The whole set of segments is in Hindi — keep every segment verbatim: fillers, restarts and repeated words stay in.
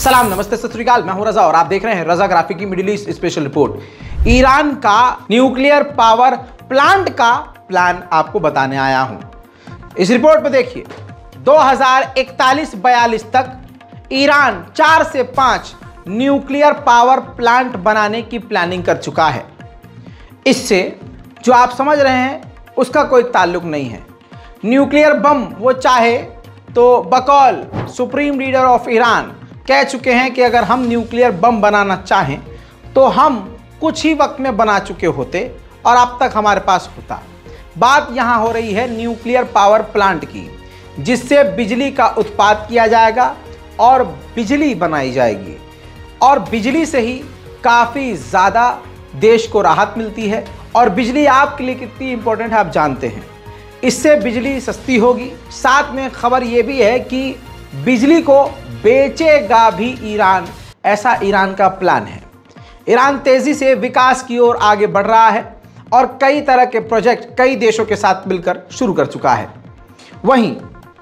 सलाम, नमस्ते, सत श्री अकाल। मैं हूं रजा और आप देख रहे हैं रजा ग्राफिक की Middle East special report. Iran का न्यूक्लियर पावर प्लांट का प्लान आपको बताने आया हूं। इस रिपोर्ट में देखिए, दो हज़ार इकतालीस बयालीस तक ईरान चार से पांच न्यूक्लियर पावर प्लांट बनाने की प्लानिंग कर चुका है। इससे जो आप समझ रहे हैं उसका कोई ताल्लुक नहीं है। न्यूक्लियर बम वो चाहे तो बकौल सुप्रीम लीडर ऑफ ईरान कह चुके हैं कि अगर हम न्यूक्लियर बम बनाना चाहें तो हम कुछ ही वक्त में बना चुके होते और अब तक हमारे पास होता। बात यहाँ हो रही है न्यूक्लियर पावर प्लांट की, जिससे बिजली का उत्पादन किया जाएगा और बिजली बनाई जाएगी और बिजली से ही काफ़ी ज़्यादा देश को राहत मिलती है। और बिजली आपके लिए कितनी इम्पोर्टेंट है आप जानते हैं। इससे बिजली सस्ती होगी। साथ में खबर ये भी है कि बिजली को बेचेगा भी ईरान, ऐसा ईरान का प्लान है। ईरान तेज़ी से विकास की ओर आगे बढ़ रहा है और कई तरह के प्रोजेक्ट कई देशों के साथ मिलकर शुरू कर चुका है। वहीं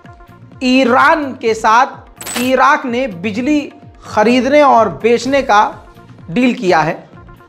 ईरान के साथ इराक ने बिजली खरीदने और बेचने का डील किया है,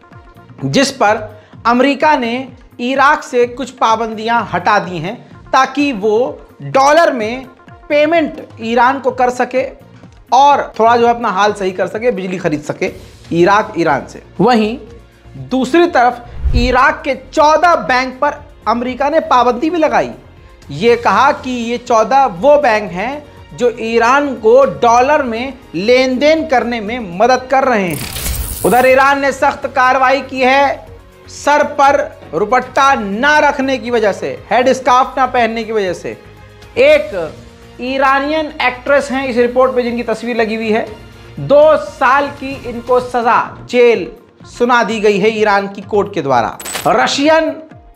जिस पर अमेरिका ने इराक से कुछ पाबंदियां हटा दी हैं ताकि वो डॉलर में पेमेंट ईरान को कर सके और थोड़ा जो है अपना हाल सही कर सके, बिजली खरीद सके इराक ईरान से। वहीं दूसरी तरफ इराक के चौदह बैंक पर अमेरिका ने पाबंदी भी लगाई। ये कहा कि ये चौदह वो बैंक हैं जो ईरान को डॉलर में लेन देन करने में मदद कर रहे हैं। उधर ईरान ने सख्त कार्रवाई की है सर पर रुपट्टा ना रखने की वजह से, हेड स्कार्फ ना पहनने की वजह से। एक ईरानियन एक्ट्रेस हैं इस रिपोर्ट पे जिनकी तस्वीर लगी हुई है। दो साल की इनको सजा जेल सुना दी गई है ईरान की कोर्ट के द्वारा। रशियन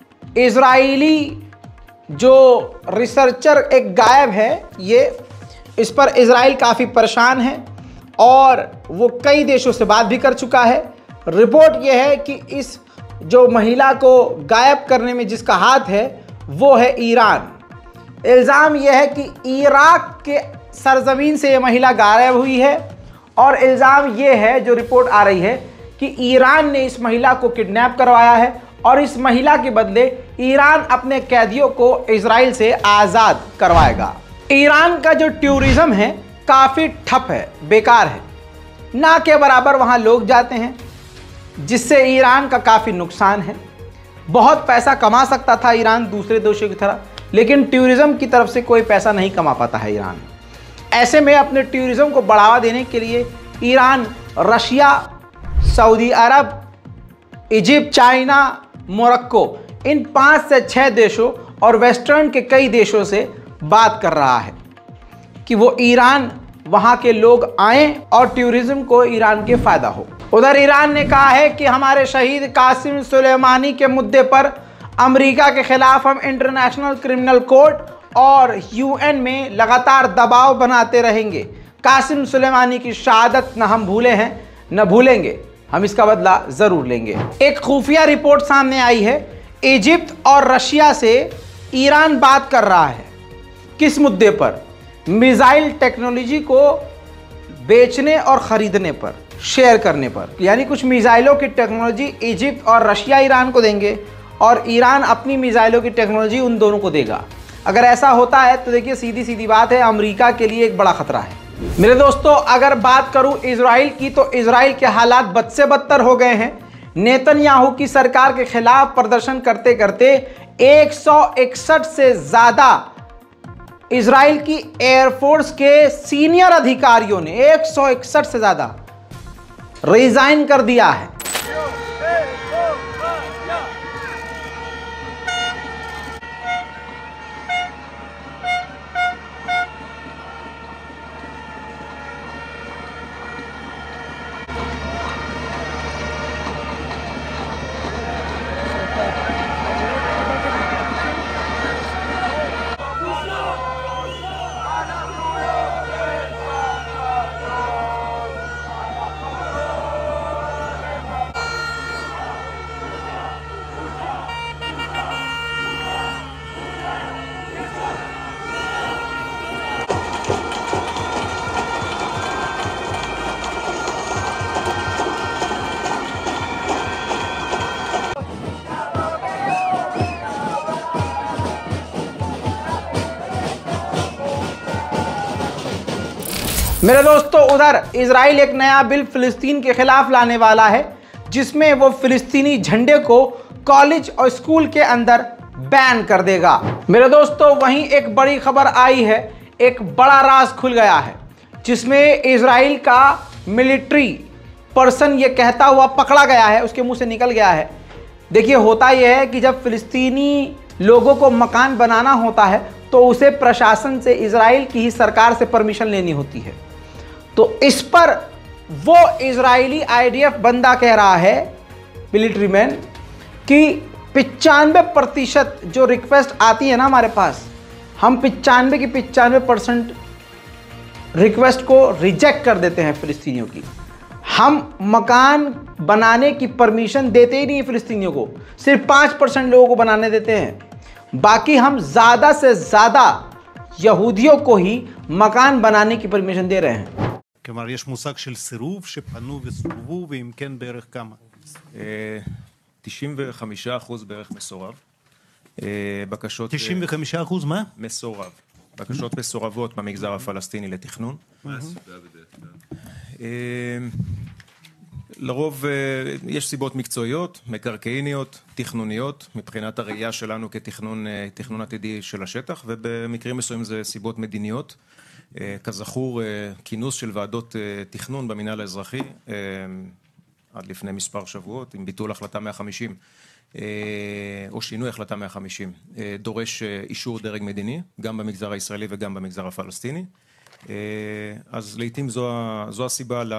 इजरायली जो रिसर्चर एक गायब है, ये इस पर इजराइल काफ़ी परेशान है और वो कई देशों से बात भी कर चुका है। रिपोर्ट ये है कि इस जो महिला को गायब करने में जिसका हाथ है वो है ईरान। इल्ज़ाम यह है कि इराक के सरजमीन से ये महिला गायब हुई है और इल्ज़ाम ये है, जो रिपोर्ट आ रही है, कि ईरान ने इस महिला को किडनैप करवाया है और इस महिला के बदले ईरान अपने कैदियों को इजराइल से आज़ाद करवाएगा। ईरान का जो टूरिज़्म है काफ़ी ठप है, बेकार है। ना के बराबर वहाँ लोग जाते हैं, जिससे ईरान का काफ़ी नुकसान है। बहुत पैसा कमा सकता था ईरान दूसरे देशों की तरह, लेकिन टूरिज़्म की तरफ से कोई पैसा नहीं कमा पाता है ईरान। ऐसे में अपने टूरिज़्म को बढ़ावा देने के लिए Iran Russia, Saudi Arab, Egypt, China, Morocco, इन पाँच से छः देशों और वेस्टर्न के कई देशों से बात कर रहा है कि वो ईरान वहाँ के लोग आएँ और टूरिज़्म को ईरान के फ़ायदा हो। उधर ईरान ने कहा है कि हमारे शहीद कासिम सुलेमानी के मुद्दे पर अमेरिका के खिलाफ हम इंटरनेशनल क्रिमिनल कोर्ट और यूएन में लगातार दबाव बनाते रहेंगे। कासिम सुलेमानी की शहादत न हम भूले हैं न भूलेंगे, हम इसका बदला ज़रूर लेंगे। एक खुफिया रिपोर्ट सामने आई है, इजिप्ट और रशिया से ईरान बात कर रहा है। किस मुद्दे पर? मिसाइल टेक्नोलॉजी को बेचने और ख़रीदने पर, शेयर करने पर। यानी कुछ मिसाइलों की टेक्नोलॉजी इजिप्ट और रशिया ईरान को देंगे और ईरान अपनी मिसाइलों की टेक्नोलॉजी उन दोनों को देगा। अगर ऐसा होता है तो देखिए, सीधी सीधी बात है, अमेरिका के लिए एक बड़ा खतरा है। मेरे दोस्तों, अगर बात करूं इजराइल की, तो इजराइल के हालात बद से बदतर हो गए हैं। नेतन्याहू की सरकार के खिलाफ प्रदर्शन करते करते एक सौ इकसठ से ज़्यादा इजराइल की एयरफोर्स के सीनियर अधिकारियों ने एक सौ इकसठ से ज़्यादा रिजाइन कर दिया है। मेरे दोस्तों, उधर इजराइल एक नया बिल फिलिस्तीन के खिलाफ लाने वाला है, जिसमें वो फिलिस्तीनी झंडे को कॉलेज और स्कूल के अंदर बैन कर देगा। मेरे दोस्तों, वहीं एक बड़ी खबर आई है, एक बड़ा राज खुल गया है, जिसमें इजराइल का मिलिट्री पर्सन ये कहता हुआ पकड़ा गया है, उसके मुंह से निकल गया है। देखिए, होता यह है कि जब फिलिस्तीनी लोगों को मकान बनाना होता है तो उसे प्रशासन से, इजराइल की ही सरकार से परमिशन लेनी होती है। तो इस पर वो इजरायली आईडीएफ बंदा कह रहा है, मिलिट्री मैन, कि पिचानवे प्रतिशत जो रिक्वेस्ट आती है ना हमारे पास, हम पिचानवे की पिचानवे परसेंट रिक्वेस्ट को रिजेक्ट कर देते हैं फिलिस्तीनियों की। हम मकान बनाने की परमिशन देते ही नहीं फिलिस्तीनियों को, सिर्फ पाँच परसेंट लोगों को बनाने देते हैं। बाकी हम ज़्यादा से ज़्यादा यहूदियों को ही मकान बनाने की परमिशन दे रहे हैं। כלומר, יש מושג של סירוב שפנו וסורבו, ואם כן בערך כמה? תשעים וחמישה אחוז בערך מסורב. בקשות... תשעים וחמישה אחוז מה? מסורב. בקשות מסורבות במגזר הפלסטיני לתכנון. לרוב יש סיבות מקצועיות, מקרקעיניות, תכנוניות, מבחינת הראייה שלנו כתכנון עתידי של השטח, ובמקרים מסוים זה סיבות מדיניות. כזכור, כינוס של ועדות תכנון במינהל האזרחי עד לפני מספר שבועות, עם ביטול החלטה מאה וחמישים או שינוי החלטה מאה וחמישים, דורש אישור דרג מדיני, גם במגזר הישראלי וגם במגזר הפלסטיני. אז לעתים זו, זו הסיבה לא,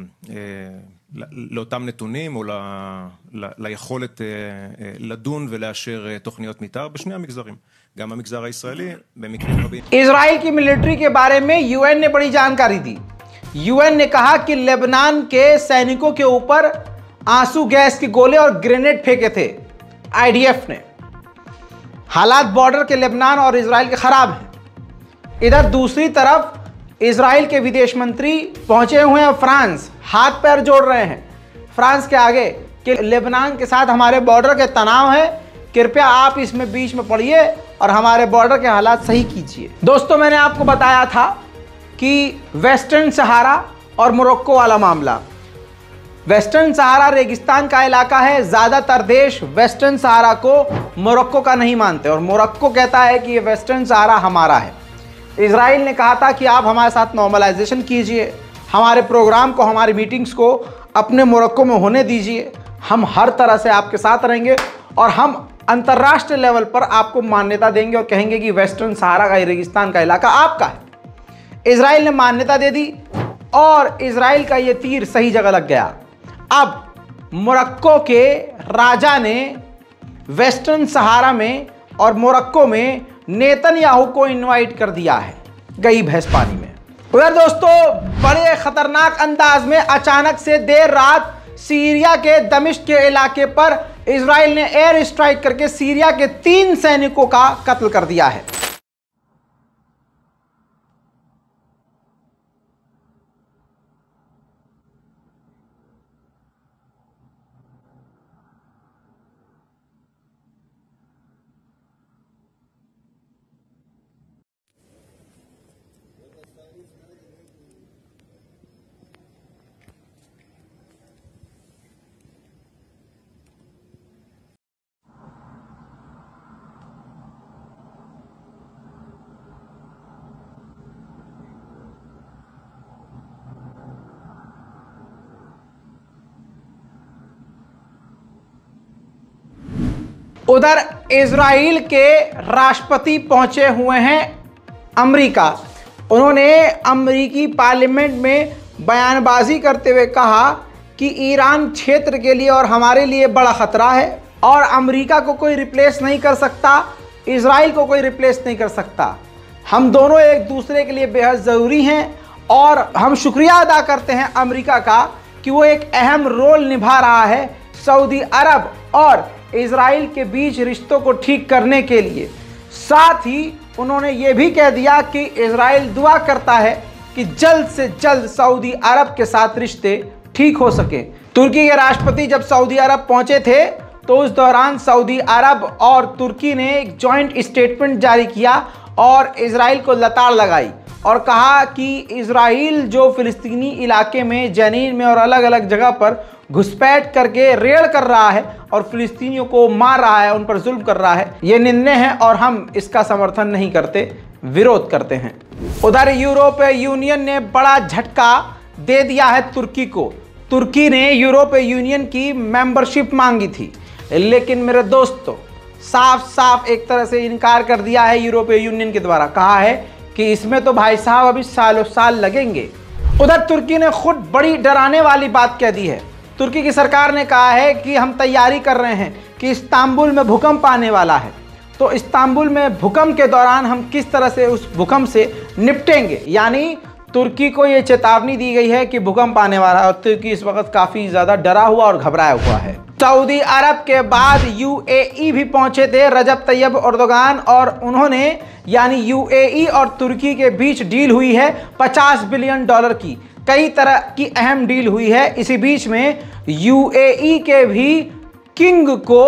לאותם נתונים או ל, ל, ליכולת לדון ולאשר תוכניות מתאר בשני המגזרים. גם המגזר הישראלי במקרים רבים. इजराइल की मिलिट्री के बारे में यूएन ने बड़ी जानकारी दी। यूएन ने कहा कि लेबनान के सैनिकों के ऊपर आंसू गैस के गोले और ग्रेनेड फेंके थे आईडीएफ ने। हालात बॉर्डर के लेबनान और इजराइल के खराब हैं। इधर दूसरी तरफ इजराइल के विदेश मंत्री पहुंचे हुए हैं फ्रांस, हाथ पैर जोड़ रहे हैं फ्रांस के आगे कि लेबनान के साथ हमारे बॉर्डर के तनाव है, कृपया आप इसमें बीच में पड़िए और हमारे बॉर्डर के हालात सही कीजिए। दोस्तों, मैंने आपको बताया था कि वेस्टर्न सहारा और मोरक्को वाला मामला, वेस्टर्न सहारा रेगिस्तान का इलाका है। ज़्यादातर देश वेस्टर्न सहारा को मोरक्को का नहीं मानते और मोरक्को कहता है कि ये वेस्टर्न सहारा हमारा है। इजराइल ने कहा था कि आप हमारे साथ नॉर्मलाइजेशन कीजिए, हमारे प्रोग्राम को, हमारी मीटिंग्स को अपने मोरक्को में होने दीजिए, हम हर तरह से आपके साथ रहेंगे और हम अंतर्राष्ट्रीय लेवल पर आपको मान्यता देंगे और कहेंगे कि वेस्टर्न सहारा का, रेगिस्तान का इलाका आपका है। इजराइल ने मान्यता दे दी और इजराइल का ये तीर सही जगह लग गया। अब मोरक्को के राजा ने वेस्टर्न सहारा में और मोरक्को में नेतन्याहू को इनवाइट कर दिया है, गई भैंस पानी में। उधर दोस्तों, बड़े खतरनाक अंदाज में अचानक से देर रात सीरिया के दमिश्क के इलाके पर इजराइल ने एयर स्ट्राइक करके सीरिया के तीन सैनिकों का कत्ल कर दिया है। उधर इजराइल के राष्ट्रपति पहुंचे हुए हैं अमेरिका। उन्होंने अमेरिकी पार्लियामेंट में बयानबाजी करते हुए कहा कि ईरान क्षेत्र के लिए और हमारे लिए बड़ा खतरा है और अमेरिका को कोई रिप्लेस नहीं कर सकता, इजराइल को कोई रिप्लेस नहीं कर सकता। हम दोनों एक दूसरे के लिए बेहद ज़रूरी हैं और हम शुक्रिया अदा करते हैं अमेरिका का कि वो एक अहम रोल निभा रहा है सऊदी अरब और इजराइल के बीच रिश्तों को ठीक करने के लिए। साथ ही उन्होंने ये भी कह दिया कि इजराइल दुआ करता है कि जल्द से जल्द सऊदी अरब के साथ रिश्ते ठीक हो सके। तुर्की के राष्ट्रपति जब सऊदी अरब पहुंचे थे तो उस दौरान सऊदी अरब और तुर्की ने एक जॉइंट स्टेटमेंट जारी किया और इजराइल को लताड़ लगाई और कहा कि इजराइल जो फिलिस्तीनी इलाके में जनीन में और अलग अलग जगह पर घुसपैठ करके रेड कर रहा है और फिलिस्तीनियों को मार रहा है, उन पर जुल्म कर रहा है, ये निंदनीय है और हम इसका समर्थन नहीं करते, विरोध करते हैं। उधर यूरोपीय यूनियन ने बड़ा झटका दे दिया है तुर्की को। तुर्की ने यूरोपीय यूनियन की मेंबरशिप मांगी थी, लेकिन मेरे दोस्तों साफ साफ एक तरह से इनकार कर दिया है यूरोपीय यूनियन के द्वारा। कहा है कि इसमें तो भाई साहब अभी सालों साल लगेंगे। उधर तुर्की ने खुद बड़ी डराने वाली बात कह दी है। तुर्की की सरकार ने कहा है कि हम तैयारी कर रहे हैं कि इस्तांबुल में भूकंप आने वाला है, तो इस्तांबुल में भूकंप के दौरान हम किस तरह से उस भूकंप से निपटेंगे। यानी तुर्की को ये चेतावनी दी गई है कि भूकंप आने वाला है और तुर्की इस वक्त काफ़ी ज़्यादा डरा हुआ और घबराया हुआ है। सऊदी अरब के बाद यूएई भी पहुंचे थे रजब तैयब एर्दोगान, और उन्होंने यानी यूएई और तुर्की के बीच डील हुई है पचास बिलियन डॉलर की। कई तरह की अहम डील हुई है। इसी बीच में यूएई के भी किंग को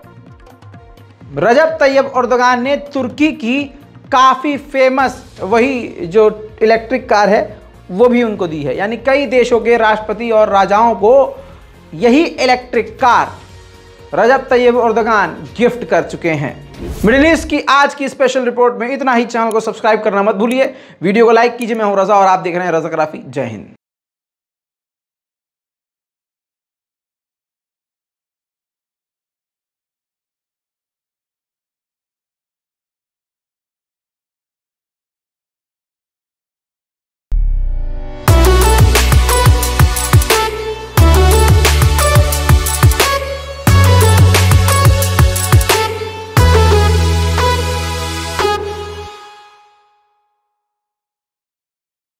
रजब तैयब एर्दोगान ने तुर्की की काफ़ी फेमस वही जो इलेक्ट्रिक कार है वो भी उनको दी है। यानी कई देशों के राष्ट्रपति और राजाओं को यही electric car Recep Tayyip Erdogan gift कर चुके हैं। मिडिल ईस्ट की आज की स्पेशल रिपोर्ट में इतना ही। चैनल को सब्सक्राइब करना मत भूलिए, वीडियो को लाइक कीजिए। मैं हूं रजा और आप देख रहे हैं रजाग्राफी। जय हिंद।